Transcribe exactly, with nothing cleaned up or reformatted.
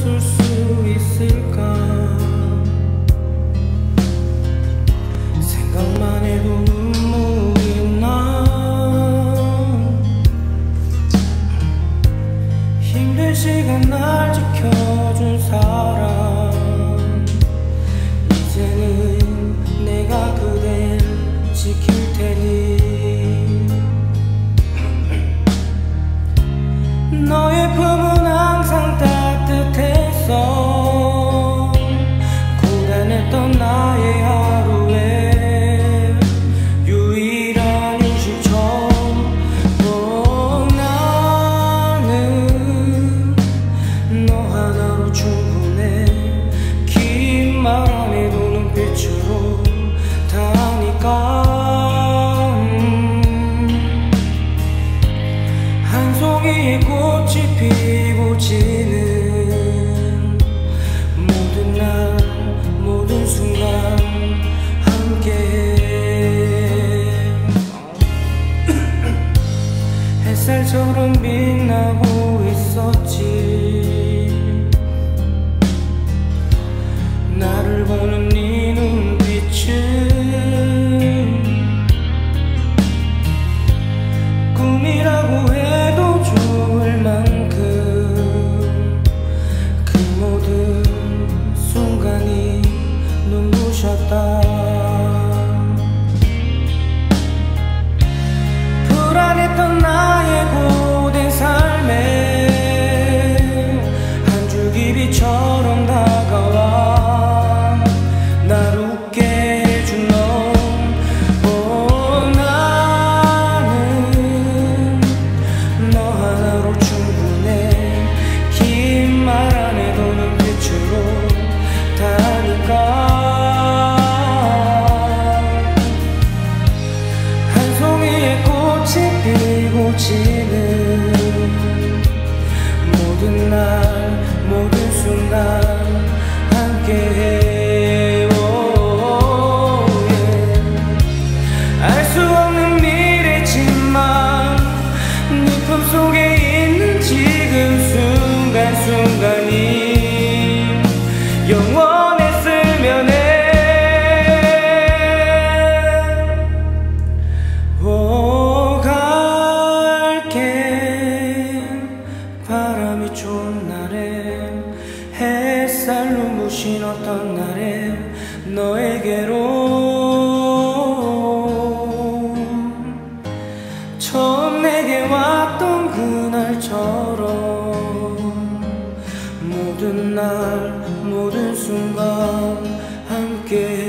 웃을 수 있을까. 생각만 해도 눈물이 나. 힘든 시간 날 지켜준 사람, 이제는 내가 그댈 지킬 테니. 너의 품은 항상 따뜻했어. 고단했던 나의 하루에 유일한 휴식처. 어, 나는 너 하나로 충분해. 긴 말 안 해도 눈빛으로 다니까. 한 송이의 꽃이 피고 지는 모든 날 모든 순간 함께해. 햇살처럼 빛나고 있었지. 나를 보는 네 눈빛은 꿈이라고 해도 좋을 만큼 그 모든 순간이 눈부셨다. 불안했던 나의 고된 삶에 한 줄기 빛처럼 다가와 날 웃게 해준 너. 피고 지는 모든 날 모든 순간 함께해. oh, yeah. 알 수 없는 미래지만 네 품속에 있는 지금 순간순간이 영원했으면 해. 바람이 좋은 날에 햇살 눈부신 어떤 날에 너에게로 처음 내게 왔던 그날처럼 모든 날 모든 순간 함께